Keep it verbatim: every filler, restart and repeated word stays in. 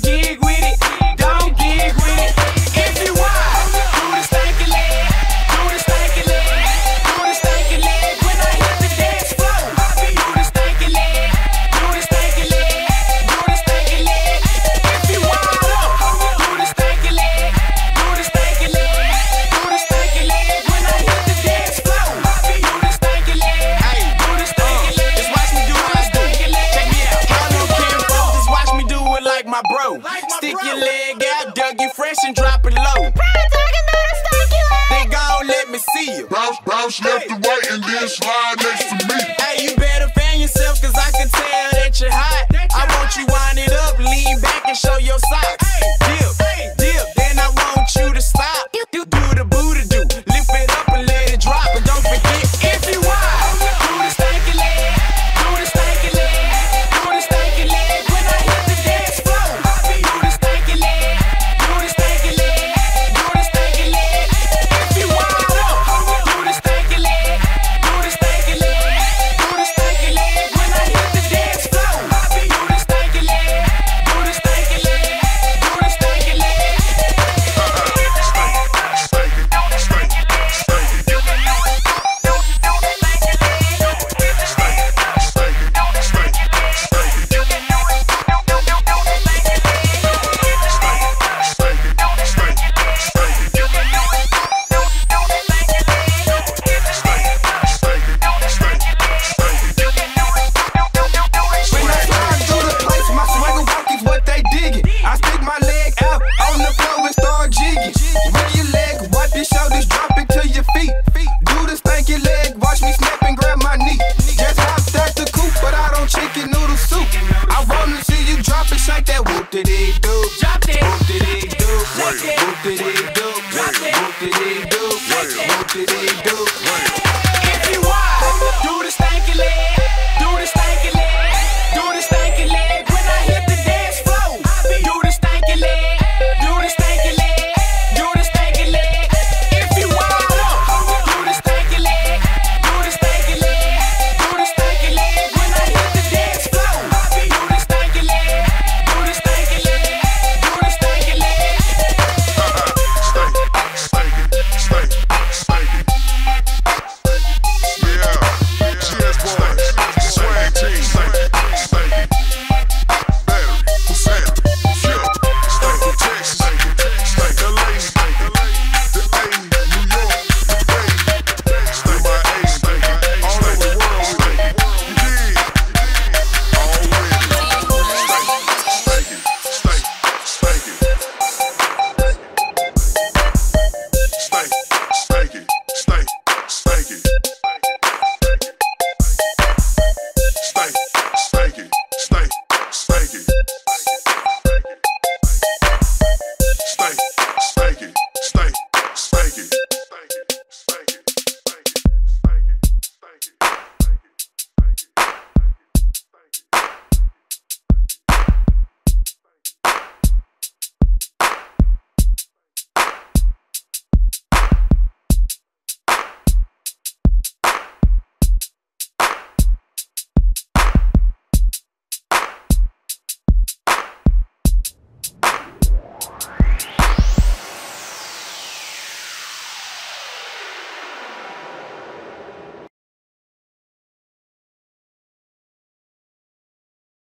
gig with it, don't gig with it. If you wild, do the stanky leg, do the stanky leg, do the stanky leg. When I hit the dance floor, do the stanky leg, do the stanky leg, do the stanky leg. If you wild up, do the stanky leg, do the stanky leg, do the stanky leg. When I hit the dance floor, do the stanky leg, hey, do the stanky leg. Just watch me do what I do. Check me out. I don't care, folks. Just watch me do it like my bro. Stick your leg out, dug you fresh and drop it low. They gon' let me see you. Bounce, bounce left to right and then slide next to me. Hey, you better fan yourself, cause I can tell that you're hot. I want you wind it up, lean back and show your socks. Dip, dip, then I want you to stop. Do the booty do, lift it up and let it drop. And don't forget, if you wild, do the stanky leg, do the stanky leg, do the stanky leg. When I hit the dance floor, do the stanky leg, do the stanky leg, do the stanky leg. If you wild up, do the stanky leg, do the stanky leg, do the stanky leg. When I hit the dance floor, do the stanky leg, do the stanky leg, do the stanky leg. When I slide through the place, my swagger walk is what they diggin'. I stick my leg out on the floor and